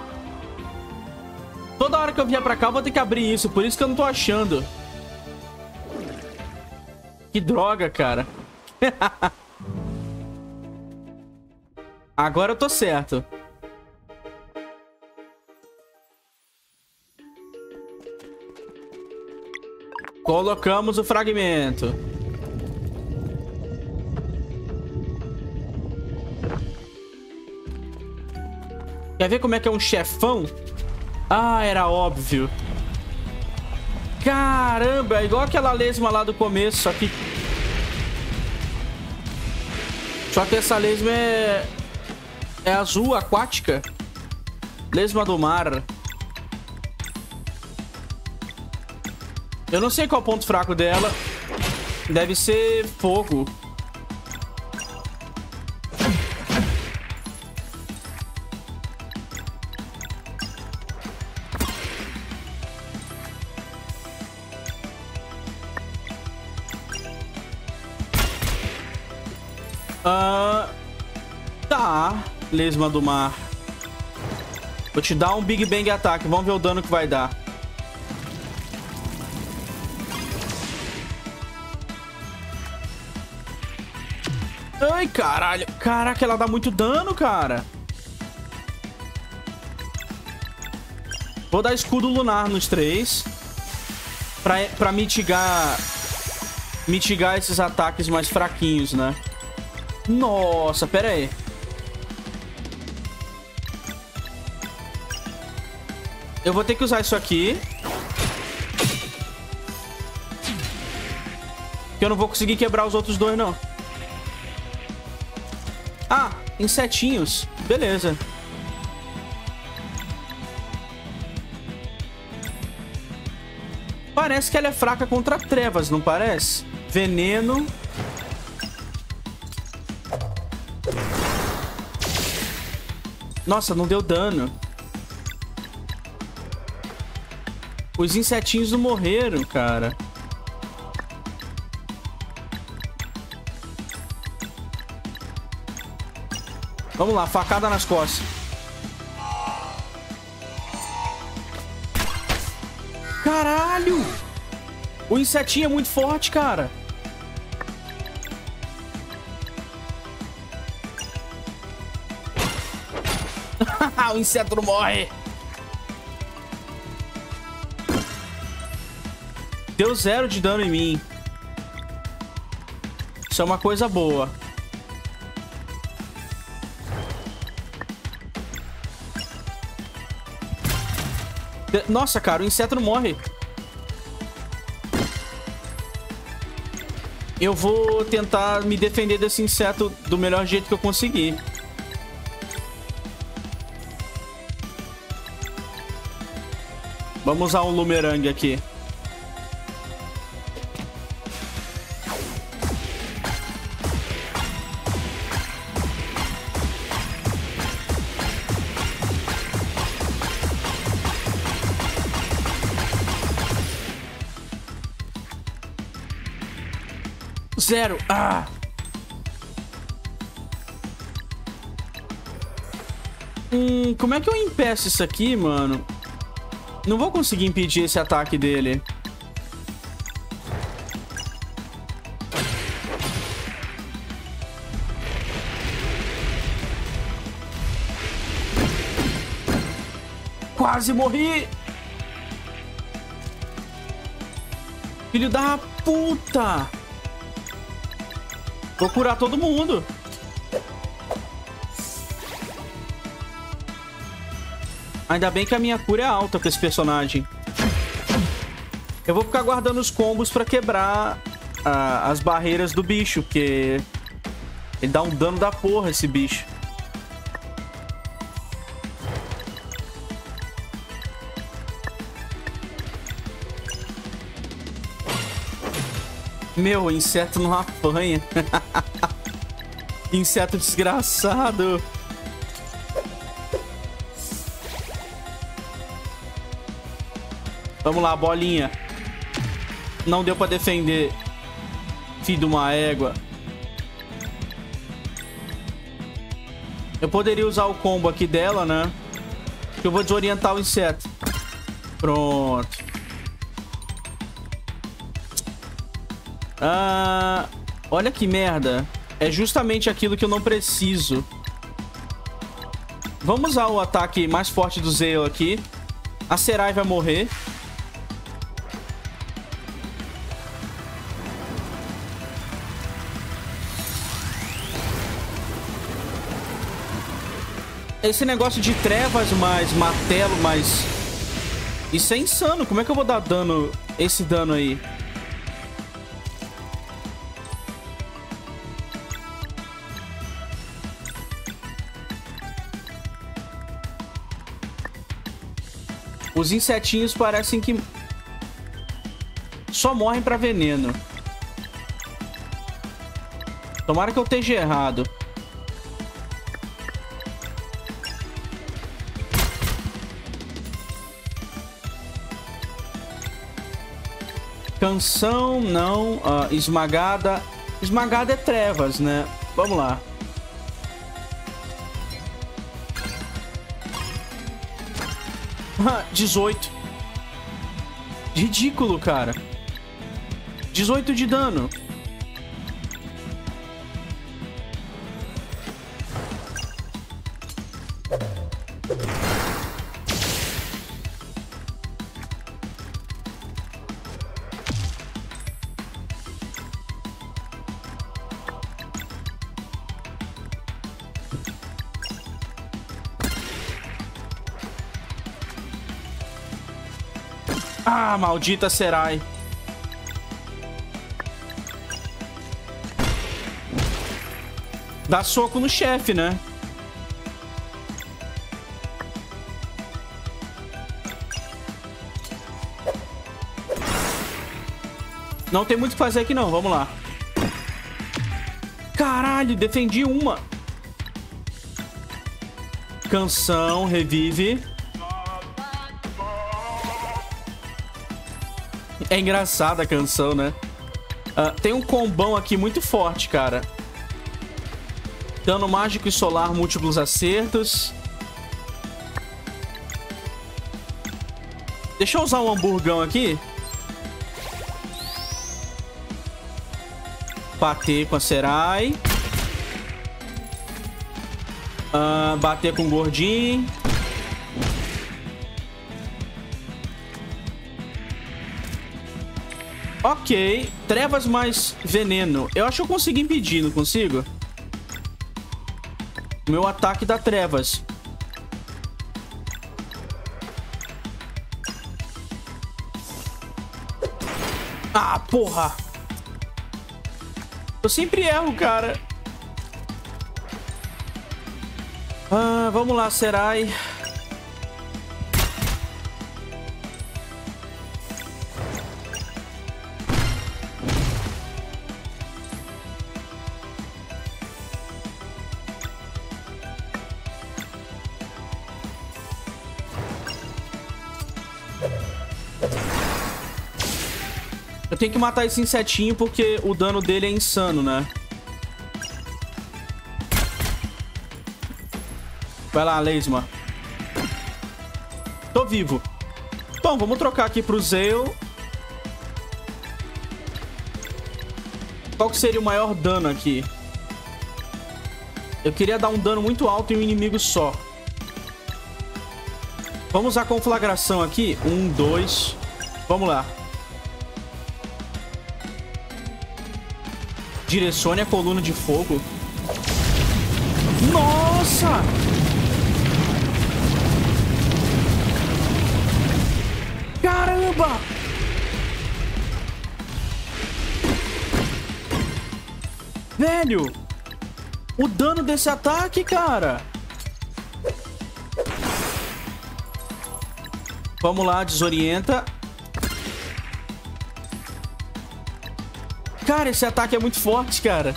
Toda hora que eu vier pra cá eu vou ter que abrir isso. Por isso que eu não tô achando. Que droga, cara. Agora eu tô certo. Colocamos o fragmento. Quer ver como é que é um chefão? Ah, era óbvio. Caramba, é igual aquela lesma lá do começo, só que... essa lesma é azul, aquática. Lesma do mar. Eu não sei qual é o ponto fraco dela. Deve ser fogo. Tá, lesma do mar. Vou te dar um Big Bang ataque. Vamos ver o dano que vai dar. Ai, caralho. Caraca, ela dá muito dano, cara. Vou dar escudo lunar nos 3. Pra mitigar esses ataques mais fraquinhos, né? Nossa, pera aí. Eu vou ter que usar isso aqui. Que eu não vou conseguir quebrar os outros dois, não. Ah, insetinhos. Beleza. Parece que ela é fraca contra trevas, não parece? Veneno. Nossa, não deu dano. Os insetinhos não morreram, cara. Vamos lá, facada nas costas. Caralho! O insetinho é muito forte, cara. O inseto não morre. Deu 0 de dano em mim. Isso é uma coisa boa. Nossa, cara, o inseto não morre. Eu vou tentar me defender desse inseto do melhor jeito que eu conseguir. Vamos usar um Lumerangue aqui. Zero. Ah. Como é que eu impeço isso aqui, mano? Não vou conseguir impedir esse ataque dele. Quase morri. Filho da puta. Vou curar todo mundo. Ainda bem que a minha cura é alta com esse personagem. Eu vou ficar guardando os combos pra quebrar as barreiras do bicho, porque ele dá um dano da porra, esse bicho. Meu, o inseto não apanha. Inseto desgraçado. Vamos lá, bolinha. Não deu pra defender. Filho de uma égua. Eu poderia usar o combo aqui dela, né? Que eu vou desorientar o inseto. Pronto. Olha que merda. É justamente aquilo que eu não preciso. Vamos usar o ataque mais forte do Zale aqui. A Serai vai morrer. Esse negócio de trevas mais martelo, mais... Isso é insano. Como é que eu vou dar dano? Esse dano aí? Os insetinhos parecem que só morrem pra veneno. Tomara que eu esteja errado. Canção, não. Esmagada. Esmagada é trevas, né? Vamos lá. Ah, 18. Ridículo, cara. 18 de dano. Ah, maldita Serai. Dá soco no chefe, né? Não tem muito o que fazer aqui, não. Vamos lá. Caralho, defendi uma. Canção, revive. É engraçada a canção, né? Tem um combão aqui muito forte, cara. Dano mágico e solar, múltiplos acertos. Deixa eu usar um hamburgão aqui. Bater com a Serai. Bater com o gordinho. Ok. Trevas mais veneno. Eu acho que eu consegui impedir, não consigo? Meu ataque dá trevas. Ah, porra! Eu sempre erro, cara. Vamos lá, Serai. Eu tenho que matar esse insetinho porque o dano dele é insano, né? Vai lá, Leisma. Tô vivo. Bom, vamos trocar aqui pro Zale. Qual que seria o maior dano aqui? Eu queria dar um dano muito alto em um inimigo só. Vamos usar conflagração aqui. 1, 2. Vamos lá. Direcione a coluna de fogo. Nossa! Caramba! Velho! O dano desse ataque, cara! Vamos lá, desorienta. Cara, esse ataque é muito forte, cara.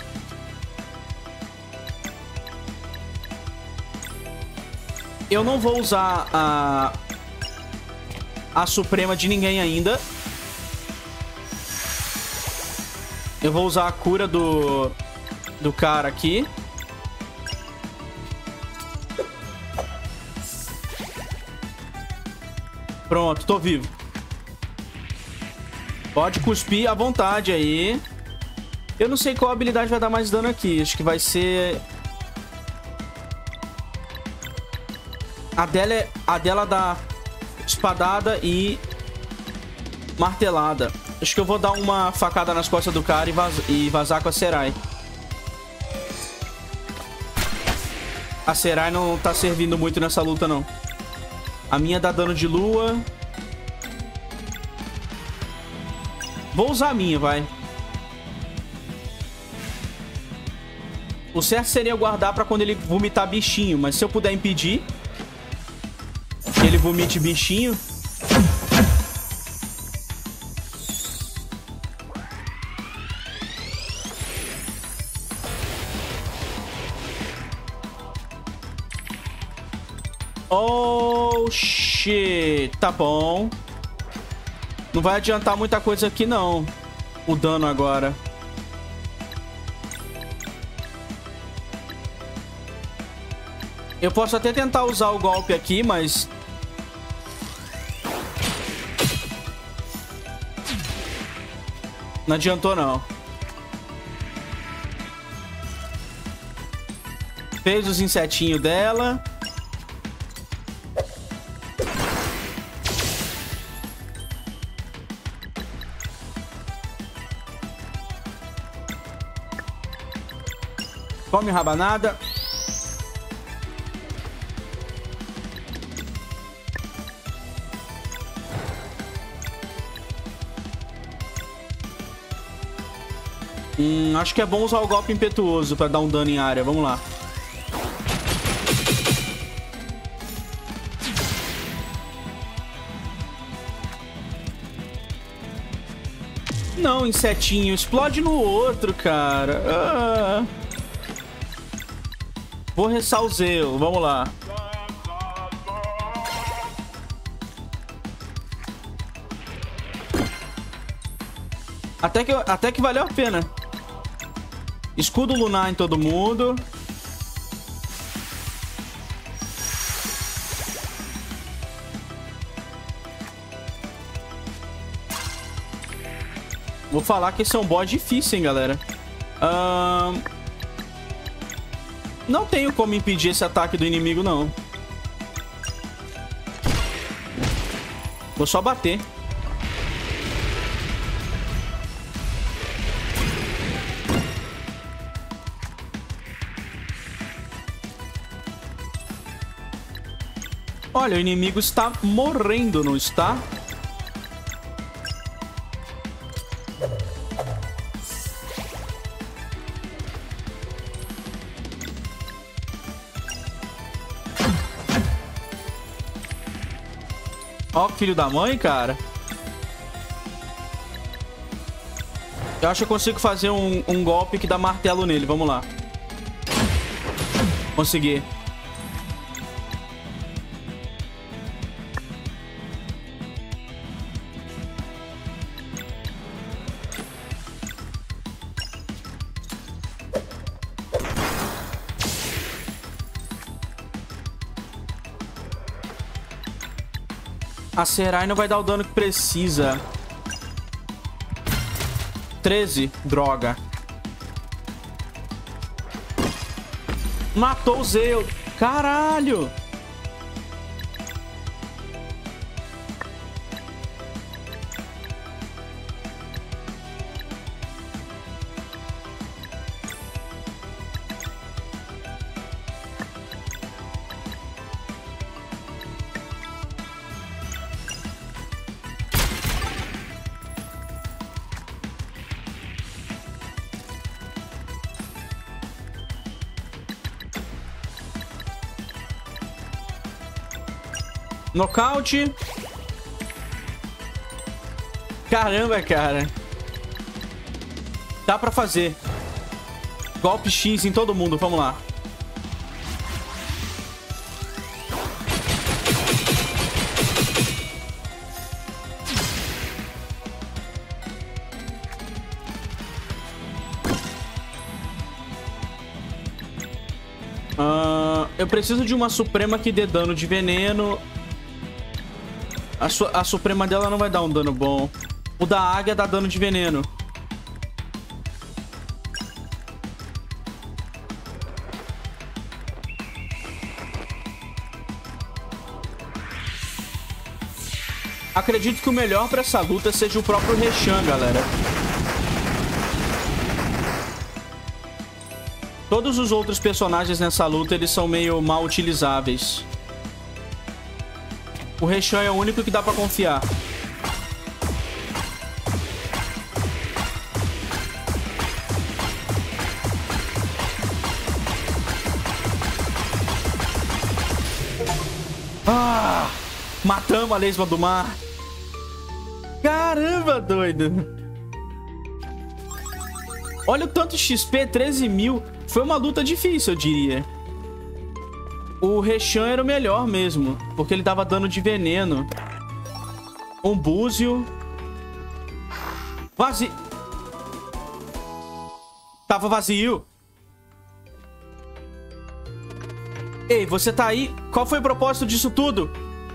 Eu não vou usar a Suprema de ninguém ainda. Eu vou usar a cura do cara aqui. Pronto, tô vivo. Pode cuspir à vontade aí. Eu não sei qual habilidade vai dar mais dano aqui. Acho que vai ser... A dela dá espadada e martelada. Acho que eu vou dar uma facada nas costas do cara e vazar com a Serai. A Serai não tá servindo muito nessa luta, não. A minha dá dano de lua. Vou usar a minha, vai. O certo seria eu guardar pra quando ele vomitar bichinho. Mas se eu puder impedir que ele vomite bichinho... Oh, shit. Tá bom. Não vai adiantar muita coisa aqui, não. O dano agora. Eu posso até tentar usar o golpe aqui, mas... Não adiantou, não. Fez os insetinhos dela. Come rabanada. Acho que é bom usar o golpe impetuoso pra dar um dano em área. Vamos lá. Não, insetinho. Explode no outro, cara. Vou ressaltar o Zeo. Vamos lá. Até que valeu a pena. Escudo lunar em todo mundo. Vou falar que esse é um boss difícil, hein, galera. Não tenho como impedir esse ataque do inimigo, não. Vou só bater. Olha, o inimigo está morrendo, não está? Ó, filho da mãe, cara. Eu acho que eu consigo fazer um golpe que dá martelo nele. Vamos lá. Consegui. A Serai não vai dar o dano que precisa. 13. Droga. Matou o Zeo. Caralho. Nocaute. Caramba, cara. Dá pra fazer. Golpe X em todo mundo. Vamos lá. Eu preciso de uma Suprema que dê dano de veneno. A Suprema dela não vai dar um dano bom. O da Águia dá dano de veneno. Acredito que o melhor pra essa luta seja o próprio Reshan, galera. Todos os outros personagens nessa luta, eles são meio mal utilizáveis. O Reshan é o único que dá pra confiar. Ah! Matamos a lesma do mar. Caramba, doido. Olha o tanto de XP, 13 mil. Foi uma luta difícil, eu diria. O Reshan era o melhor mesmo, porque ele dava dano de veneno. Um búzio. Vazio. Tava vazio. Ei, você tá aí? Qual foi o propósito disso tudo?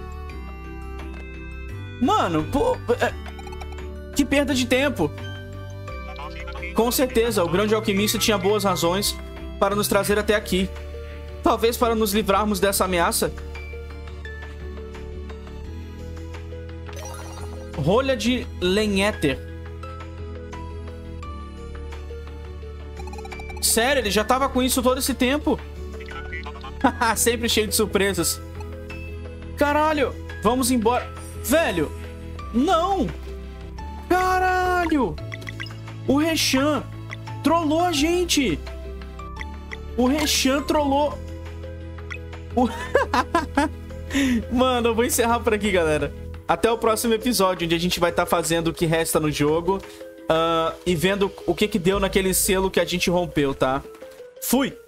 Mano, pô... Que perda de tempo. Com certeza, o grande alquimista tinha boas razões para nos trazer até aqui. Talvez para nos livrarmos dessa ameaça. Rolha de Lenhéter. Sério, ele já tava com isso todo esse tempo? Sempre cheio de surpresas. Caralho, vamos embora. Velho, não. Caralho. O Reshan Trollou a gente! O Reshan trollou... Mano, eu vou encerrar por aqui, galera. Até o próximo episódio, onde a gente vai estar fazendo o que resta no jogo. E vendo o que deu naquele selo que a gente rompeu, tá? Fui!